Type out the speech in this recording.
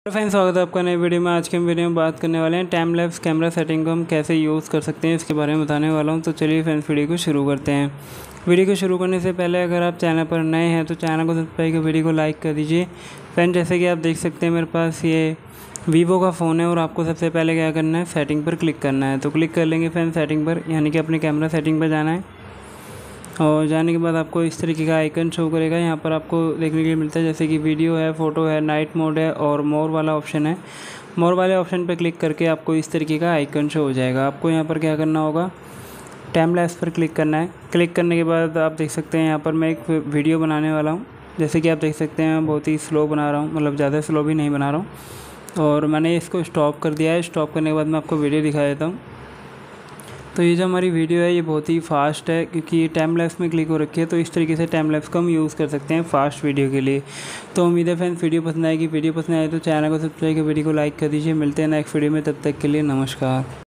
Friends, स्वागत है आपका नए वीडियो में। आज के वीडियो में बात करने वाले हैं टाइम लैप्स कैमरा सेटिंग को हम कैसे यूज़ कर सकते हैं, इसके बारे में बताने वाला हूं। तो चलिए फ्रेंड्स, वीडियो को शुरू करते हैं। वीडियो को शुरू करने से पहले अगर आप चैनल पर नए हैं तो चैनल को सब्सक्राइब कर वीडियो को लाइक कर दीजिए। फ्रेंड, जैसे कि आप देख सकते हैं मेरे पास ये वीवो का फ़ोन है और आपको सबसे पहले क्या करना है, सेटिंग पर क्लिक करना है। तो क्लिक कर लेंगे फ्रेंड सेटिंग पर, यानी कि अपने कैमरा सेटिंग पर जाना है। और जाने के बाद आपको इस तरीके का आइकन शो करेगा। यहाँ पर आपको देखने के लिए मिलता है जैसे कि वीडियो है, फ़ोटो है, नाइट मोड है और मोर वाला ऑप्शन है। मोर वाले ऑप्शन पर क्लिक करके आपको इस तरीके का आइकन शो हो जाएगा। आपको यहाँ पर क्या करना होगा, टाइम लैप्स पर क्लिक करना है। क्लिक करने के बाद आप देख सकते हैं यहाँ पर मैं एक वीडियो बनाने वाला हूँ। जैसे कि आप देख सकते हैं मैं बहुत ही स्लो बना रहा हूँ, मतलब ज़्यादा स्लो भी नहीं बना रहा हूँ। और मैंने इसको स्टॉप कर दिया है। स्टॉप करने के बाद मैं आपको वीडियो दिखा देता हूँ। तो ये जो हमारी वीडियो है ये बहुत ही फास्ट है, क्योंकि ये टाइम लैप्स में क्लिक हो रखी है। तो इस तरीके से टाइम लैप्स को हम यूज़ कर सकते हैं फास्ट वीडियो के लिए। तो उम्मीद है फ्रेंड्स वीडियो पसंद आएगी। वीडियो पसंद आए तो चैनल को सब्सक्राइब कर वीडियो को लाइक कर दीजिए। मिलते हैं नेक्स्ट वीडियो में, तब तक के लिए नमस्कार।